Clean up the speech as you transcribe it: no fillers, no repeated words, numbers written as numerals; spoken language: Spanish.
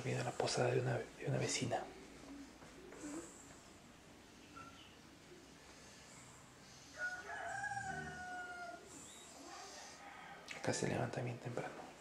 dormido en la posada de una vecina. Acá se levantan bien temprano.